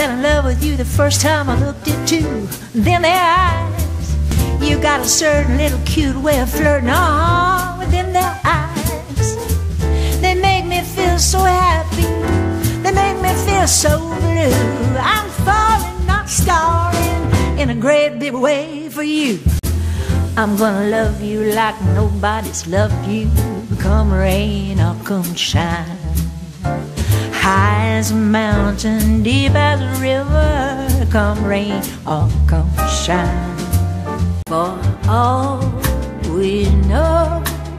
fell in love with you the first time I looked at you. Then their eyes, you got a certain little cute way of flirting on with them their eyes. They make me feel so happy, they make me feel so blue. I'm falling, not starring, in a great big way for you. I'm gonna love you like nobody's loved you. Come rain or come shine, high as a mountain, deep as a river. Come rain or come shine. For all we know,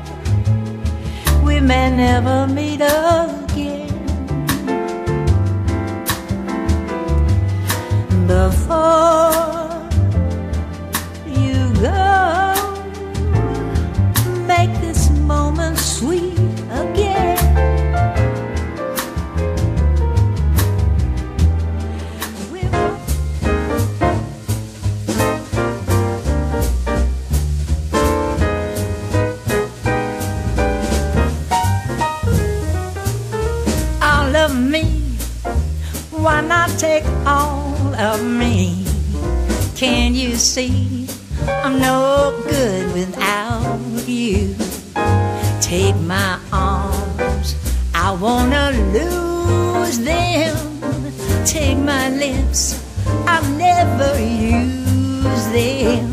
we may never meet again. Before you go, make this moment sweet again. All of me, why not take all of me? Can you see I'm no good without you? Take my arms, I wanna lose them. Take my lips, I'll never use them.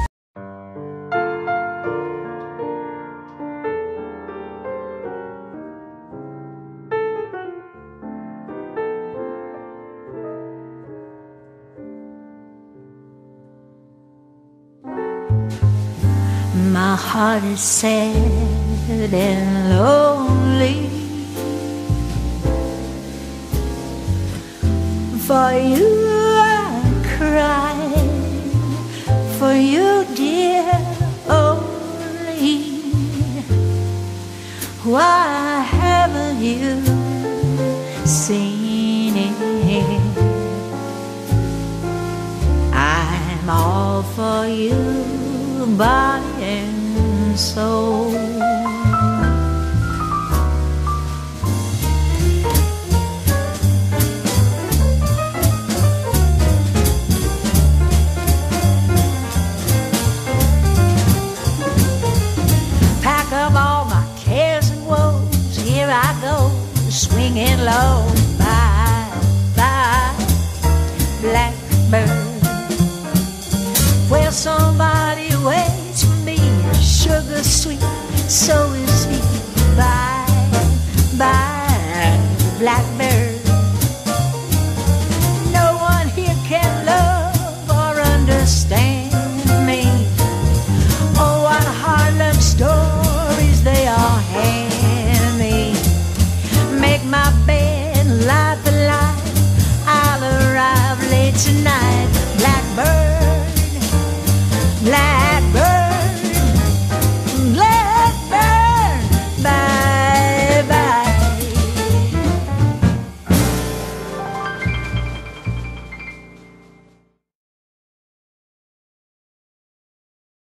My heart is sad and lonely. For you I cry, for you dear only. Why haven't you seen it? I'm all for you, body and soul.